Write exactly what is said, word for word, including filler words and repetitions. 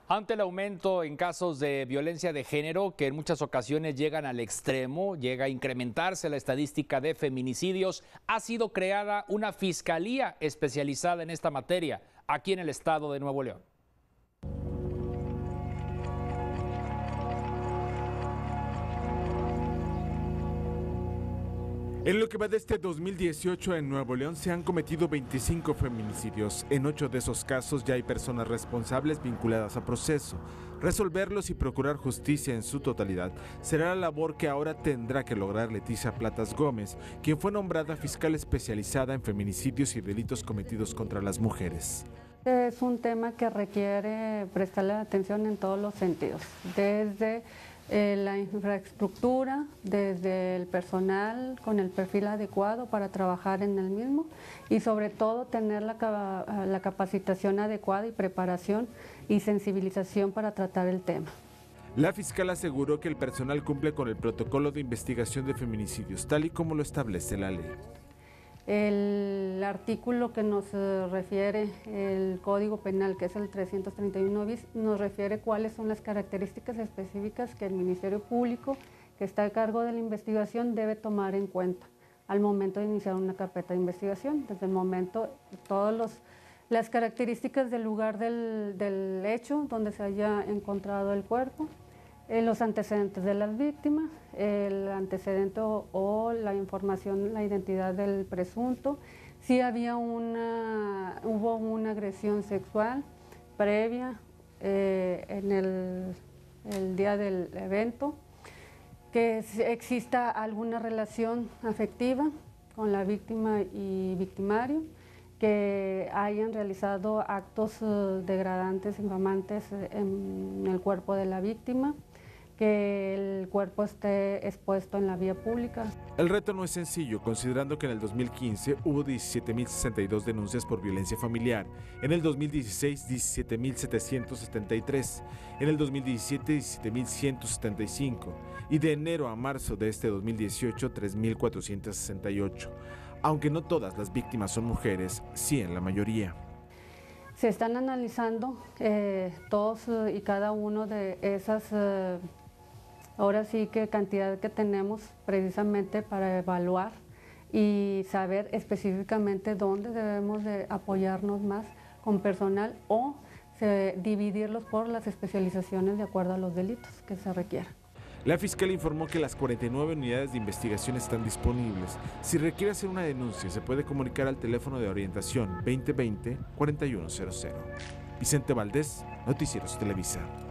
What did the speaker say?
Ante el aumento en casos de violencia de género, que en muchas ocasiones llegan al extremo, llega a incrementarse la estadística de feminicidios, ha sido creada una fiscalía especializada en esta materia aquí en el estado de Nuevo León. En lo que va de este dos mil dieciocho en Nuevo León se han cometido veinticinco feminicidios. En ocho de esos casos ya hay personas responsables vinculadas a proceso. Resolverlos y procurar justicia en su totalidad será la labor que ahora tendrá que lograr Leticia Platas Gómez, quien fue nombrada fiscal especializada en feminicidios y delitos cometidos contra las mujeres. Es un tema que requiere prestarle atención en todos los sentidos, desde Eh, la infraestructura, desde el personal con el perfil adecuado para trabajar en el mismo y sobre todo tener la, la capacitación adecuada y preparación y sensibilización para tratar el tema. La fiscal aseguró que el personal cumple con el protocolo de investigación de feminicidios, tal y como lo establece la ley. El artículo que nos refiere el Código Penal, que es el trescientos treinta y uno bis, nos refiere cuáles son las características específicas que el Ministerio Público, que está a cargo de la investigación, debe tomar en cuenta al momento de iniciar una carpeta de investigación. Desde el momento, todas las características del lugar del, del hecho donde se haya encontrado el cuerpo, Eh, los antecedentes de las víctimas, el antecedente o, o la información, la identidad del presunto, si había una, hubo una agresión sexual previa eh, en el, el día del evento, que exista alguna relación afectiva con la víctima y victimario, que hayan realizado actos uh, degradantes, infamantes en el cuerpo de la víctima, que el cuerpo esté expuesto en la vía pública. El reto no es sencillo, considerando que en el dos mil quince hubo diecisiete mil sesenta y dos denuncias por violencia familiar, en el dos mil dieciséis diecisiete mil setecientos setenta y tres, en el dos mil diecisiete diecisiete mil ciento setenta y cinco y de enero a marzo de este dos mil dieciocho tres mil cuatrocientos sesenta y ocho. Aunque no todas las víctimas son mujeres, sí en la mayoría. Se están analizando eh, todos uh, y cada uno de esas uh, ahora sí que cantidad que tenemos precisamente para evaluar y saber específicamente dónde debemos de apoyarnos más con personal o se, dividirlos por las especializaciones de acuerdo a los delitos que se requieran. La fiscal informó que las cuarenta y nueve unidades de investigación están disponibles. Si requiere hacer una denuncia, se puede comunicar al teléfono de orientación veinte veinte, cuarenta y uno cero cero. Vicente Valdés, Noticieros Televisa.